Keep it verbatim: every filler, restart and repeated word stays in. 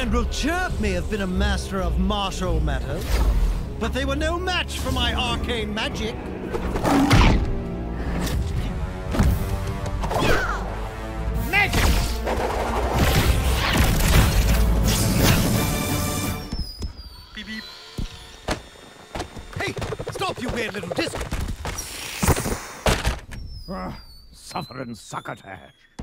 General Chirp may have been a master of martial matters, but they were no match for my arcane magic. Magic! Beep beep. Hey, stop, you weird little disc! Uh, suffering succotash.